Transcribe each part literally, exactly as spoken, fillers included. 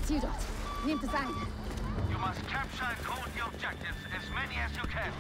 Ziel dort. Nehmt es ein. You must capture and hold the objectives, as many as you can.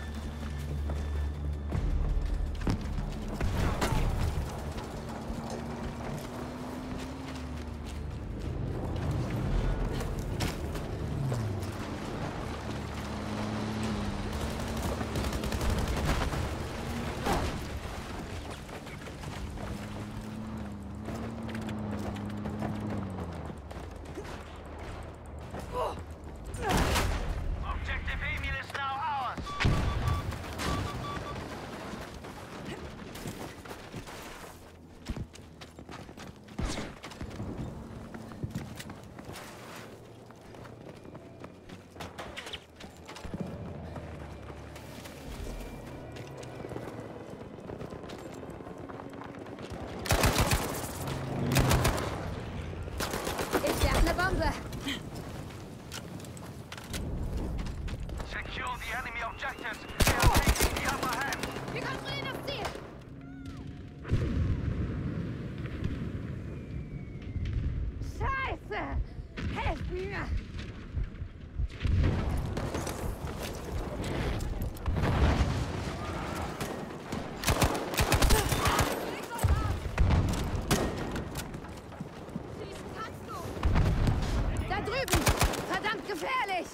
Secure the enemy objectives. They are taking the upper hand. Wir kontrollieren das Ziel. Scheiße! Helft mir! Da drüben! Verdammt gefährlich!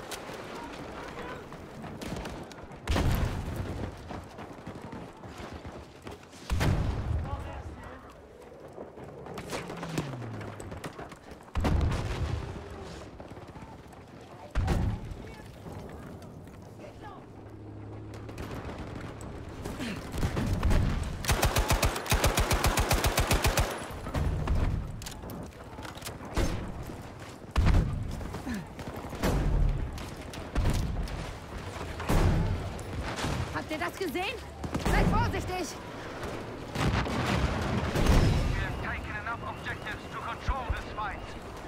Habt ihr das gesehen? Seid vorsichtig! We have taken enough objectives to control this fight.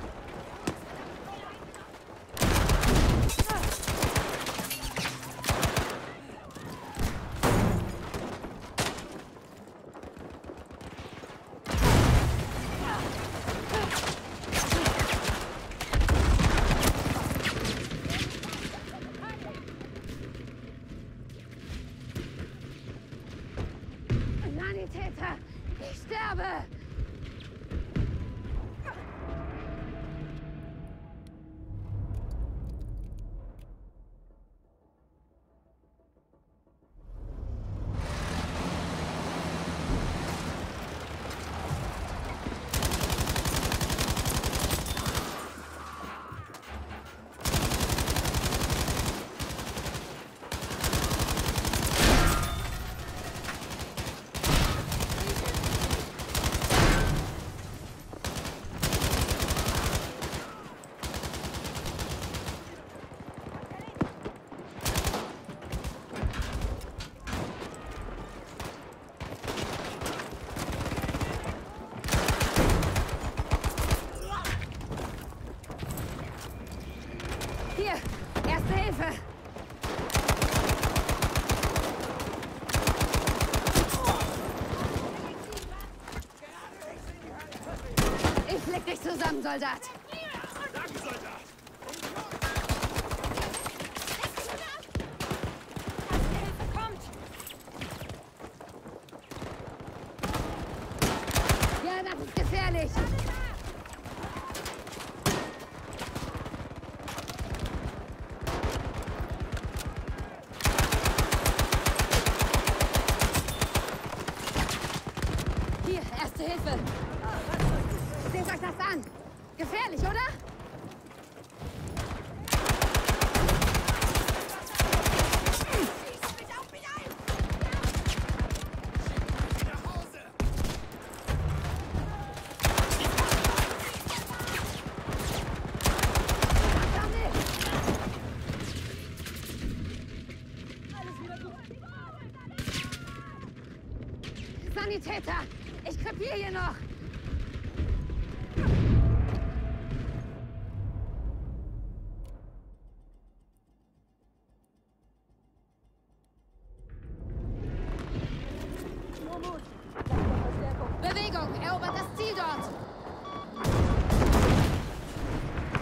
Sanitäter, ich sterbe! Hier, Erste Hilfe! Ich leg dich zusammen, Soldat! Danke, Soldat! Ja, das ist gefährlich! Hier, Erste Hilfe! Seht euch das an! Gefährlich, oder? Sanitäter! Ich krepiere hier noch! Bewegung! Erobert das Ziel dort!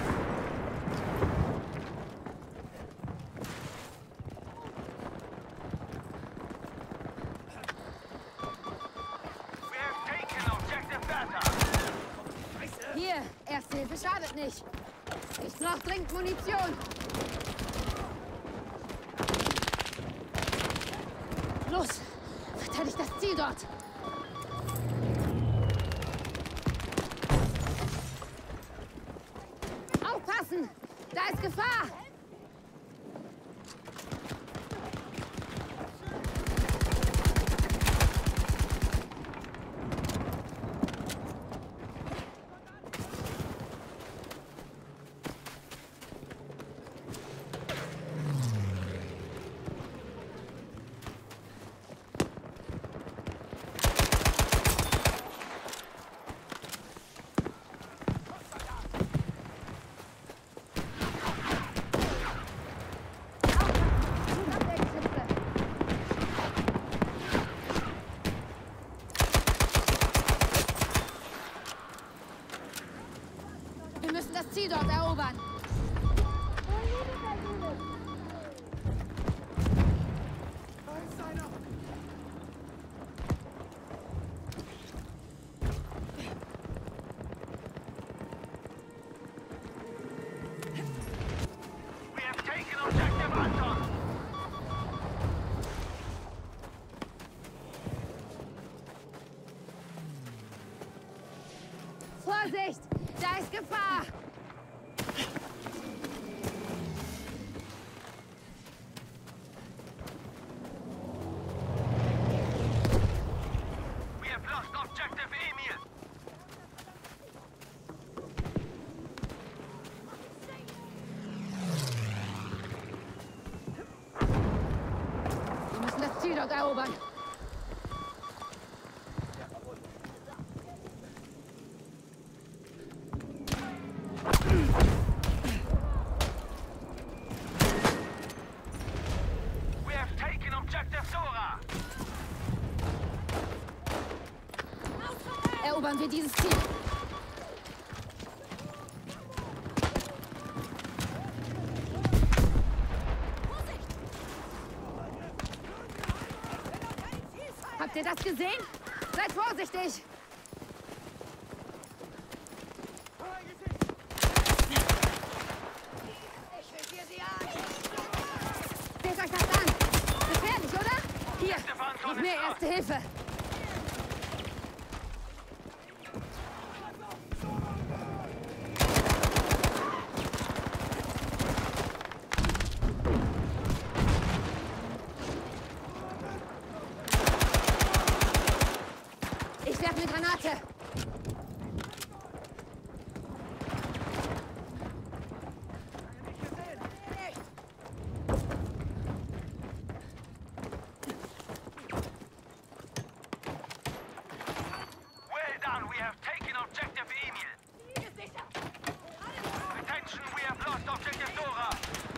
Erste Hilfe schadet nicht. Ich brauche dringend Munition. Los, verteidigt das Ziel dort. Aufpassen! Da ist Gefahr! Wir müssen das Ziel dort erobern. We have taken objective Anton. Vorsicht! Da ist Gefahr! We have lost objective Emil. Wir müssen das Ziel dort erobern. We have taken objective Dora. Erobern wir dieses Ziel. Habt ihr das gesehen? Seid vorsichtig! Seht euch das an! Gefährlich, oder? Hier, noch mehr Erste Hilfe! Ich werfe eine Granate! Well done, we have taken objective Emil. Attention, we have lost objective Dora.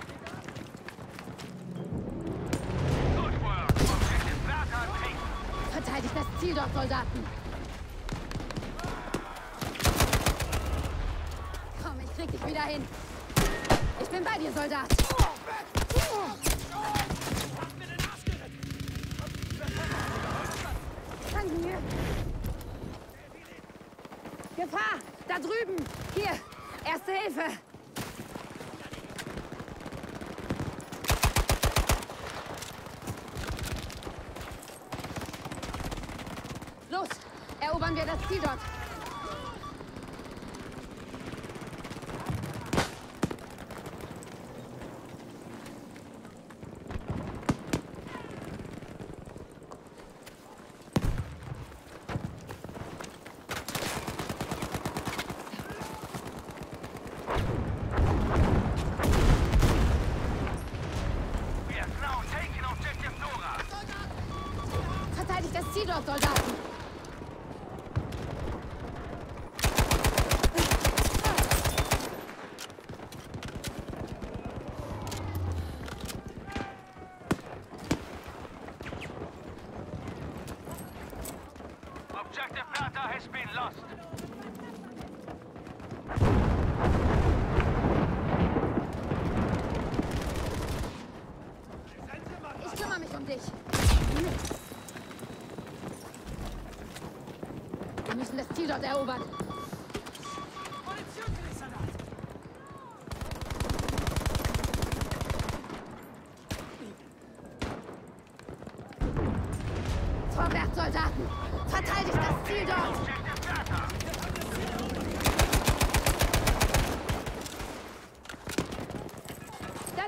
Good work, objective Bertha taken. Verteidigt das Ziel dort, Soldaten! Komm, ich krieg dich wieder hin! Ich bin bei dir, Soldat! Danke mir! Gefahr! Da drüben! Hier! Erste Hilfe! Los! Erobern wir das Ziel dort! We have now taken objective Dora. Verteidigt das Ziel dort, Soldaten! Objective Bertha has been lost. Ich kümmere mich um dich! Wir müssen das Ziel dort erobern!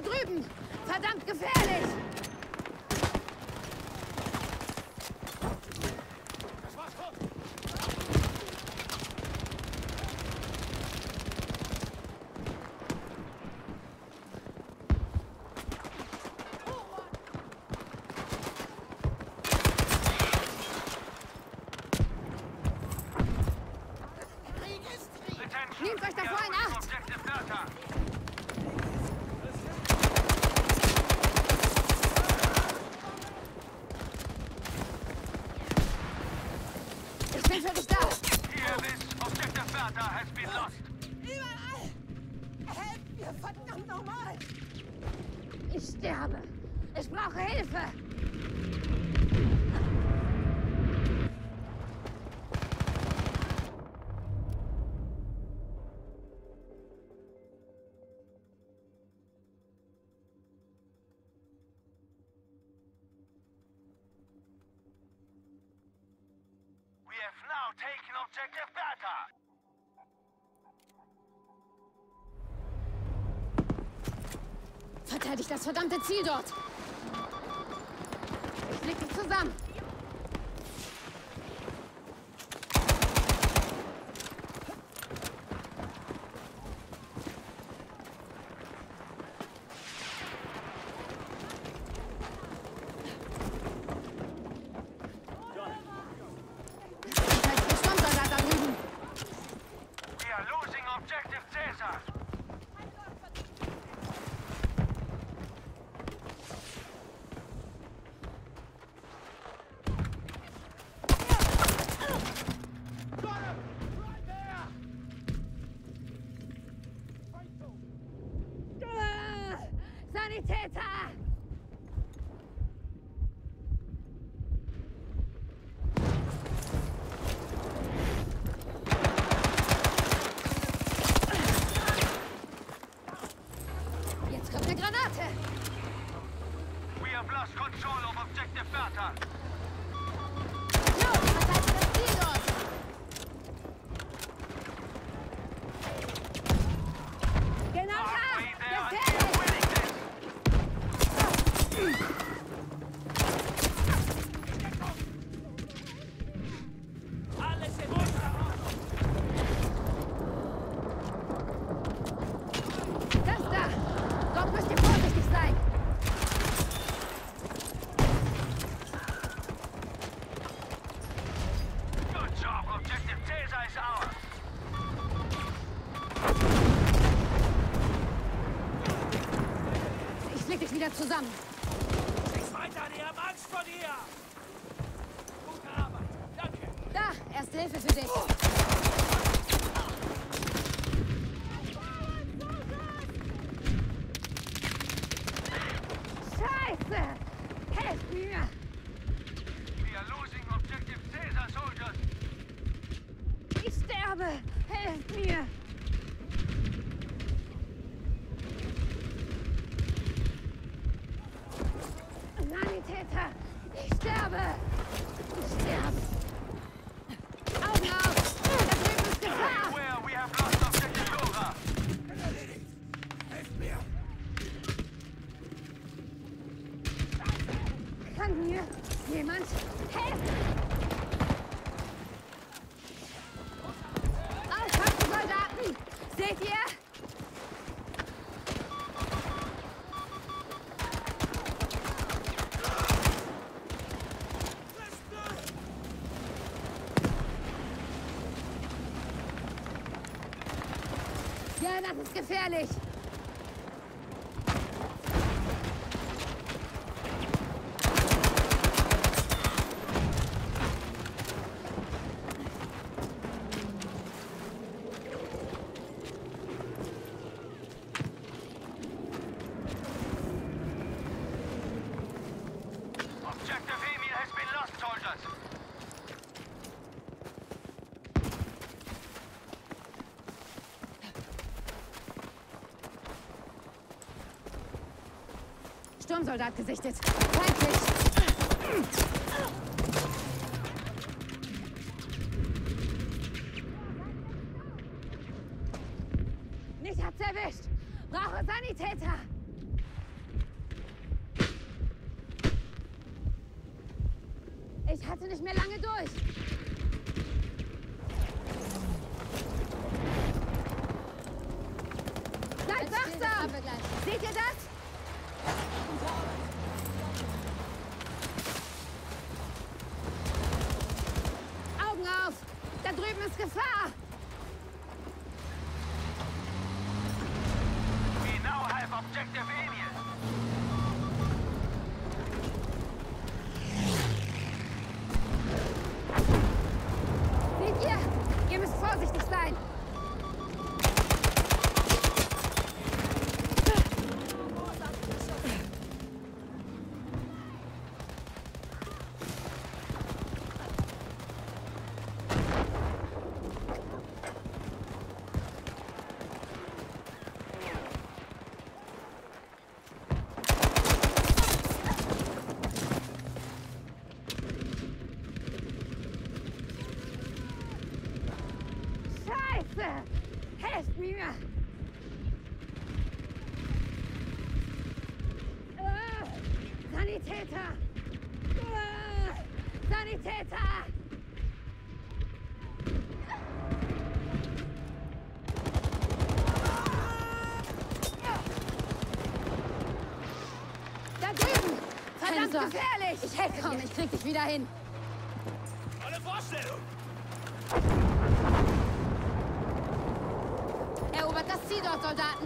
drüben! Verdammt gefährlich! Das war's, komm! Nehmt euch davor in Acht! Objective Bertha. Ich bin für dich da! Here, Liz. Objective Bertha has been lost. Überall! Helft mir, verdammt nochmal! Ich sterbe! Ich brauche Hilfe! We have now taken Objective Bertha. Verteidigt das verdammte Ziel dort! Ich leg dich zusammen! Verteidigt den Sturmsoldat da drüben! We are losing Objective Caesar. Ah, Sanitäter! Jetzt kommt eine Granate! We have lost control of Objective Bertha. Los, verteidigt das Ziel dort! Genau da! Halfway there and we Gefährlich! are winning this. Alles in unserer Ordnung! Das da! Dort müsst ihr vorsichtig sein! Good job. Objective Caesar is ours. Ich leg dich wieder zusammen! Nichts weiter, die haben Angst vor dir! Gute Arbeit, danke! Da! Erste Hilfe für dich! Scheiße! Helft mir! We are losing Objective Caesar soldiers. Ich sterbe! Helft mir! Sanitäter! Ich sterbe! Ich sterbe! Augen auf! Da drüben ist Gefahr! Where we have lost Objective Dora. Erledigt! Helft mir! Kann mir jemand helfen? Aufpassen, Soldaten! Seht ihr? Ja, das ist gefährlich! Objective Emil has been lost, soldiers. Sturmsoldat gesichtet! Feindlich! Mich hat's erwischt! Brauche Sanitäter! Ich hatte nicht mehr lange durch. Seid wachsam! Seht ihr das? Augen auf! Da drüben ist Gefahr! We now have objective Alien. Seht ihr? Ihr müsst vorsichtig sein! Helft mir! Uh, Sanitäter! Uh, Sanitäter! Da drüben! Verdammt gefährlich! Ich helfe dir. Komm, ich krieg dich wieder hin. Alle Vorstellung! Erobert das Ziel dort, Soldaten!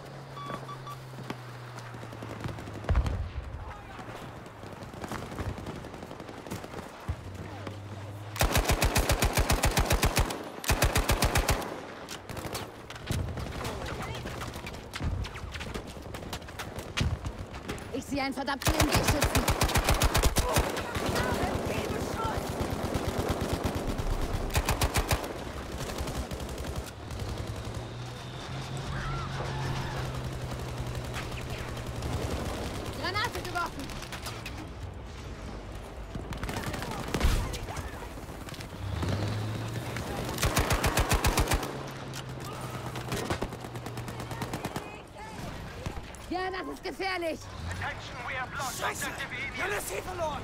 Ich sehe einen verdammten M G-Schützen! Granate geworfen! Ja, das ist gefährlich! Attention, we have lost Scheiße! objective Wir haben Alien. das Ziel verloren!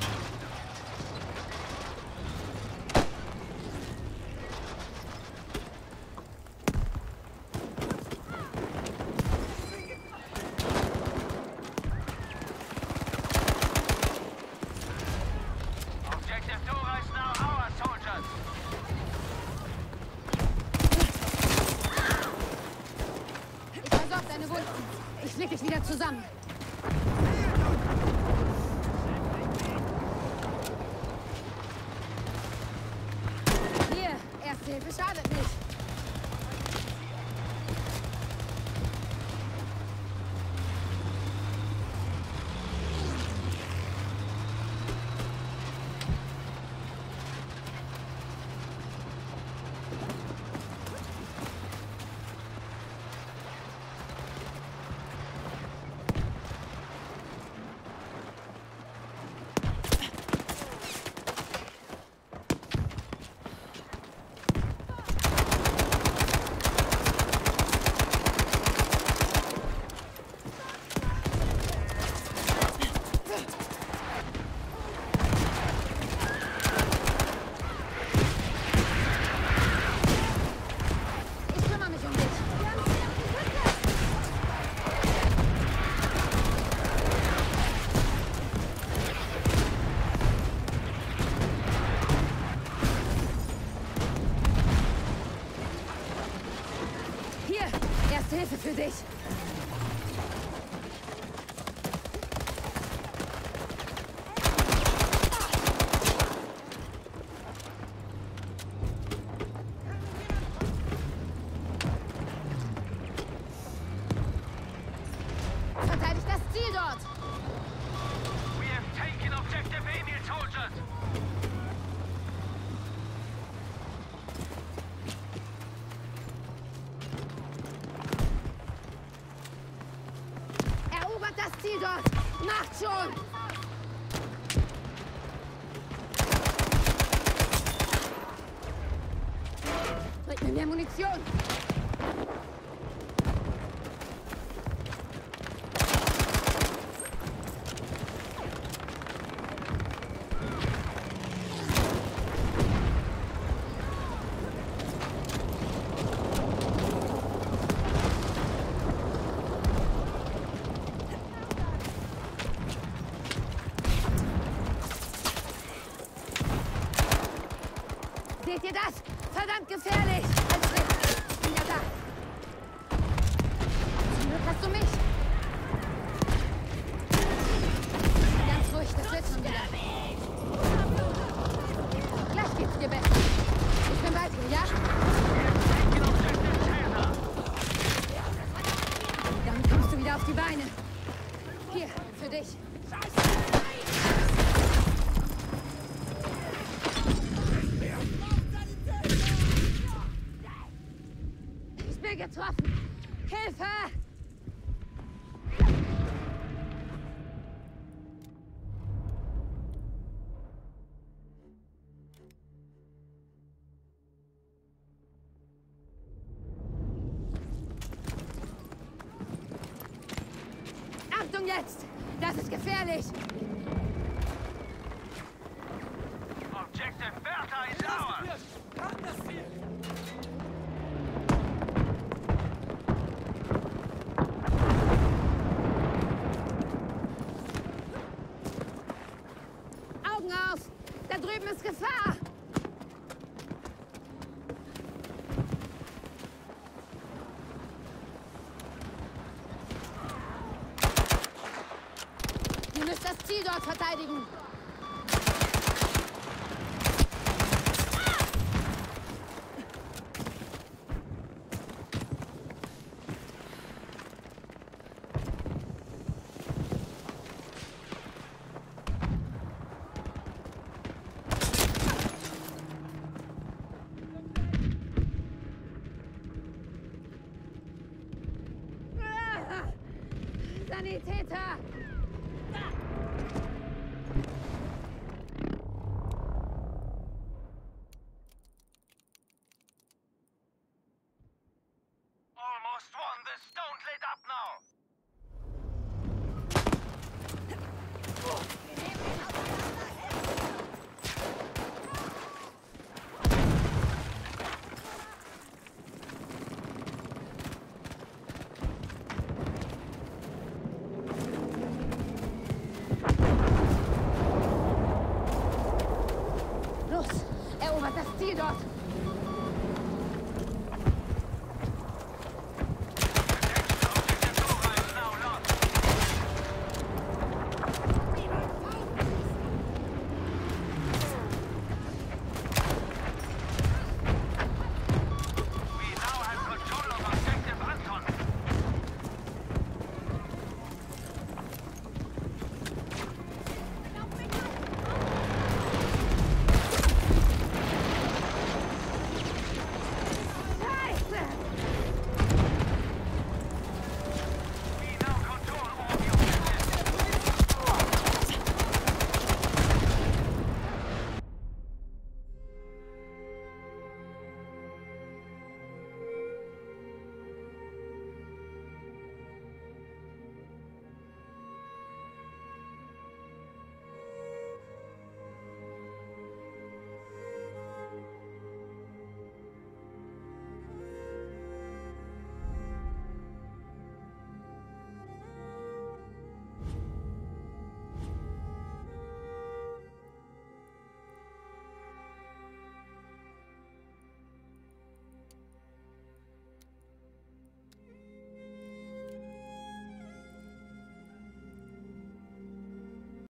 Objective Dora is now our soldiers. Ich versorge deine Wunden. Ich flick dich wieder zusammen. Hier, Erste Hilfe schadet nicht. Ich kümmere mich um dich. Wir haben sie auf die Hütte. Hier, Erste Hilfe für dich. Verteidigt das Ziel dort. We have taken objective Alien soldiers. Erobert das Ziel dort. Macht schon. Bringt mir mehr Munition. Seht ihr das? Verdammt gefährlich! Alfred, wieder da! Zum Glück hast du mich! Ganz ruhig, das wird schon wieder. Gleich geht's dir besser. Ich bin bei dir, ja? Dann kommst du wieder auf die Beine. Hier, für dich. Ich bin getroffen. Hilfe! Achtung jetzt! Das ist gefährlich! Objective Bertha is ours! Haben das Ziel! Augen auf! Da drüben ist Gefahr! Ihr müsst das Ziel dort verteidigen! Sanitäter! Almost won this. Don't let up now!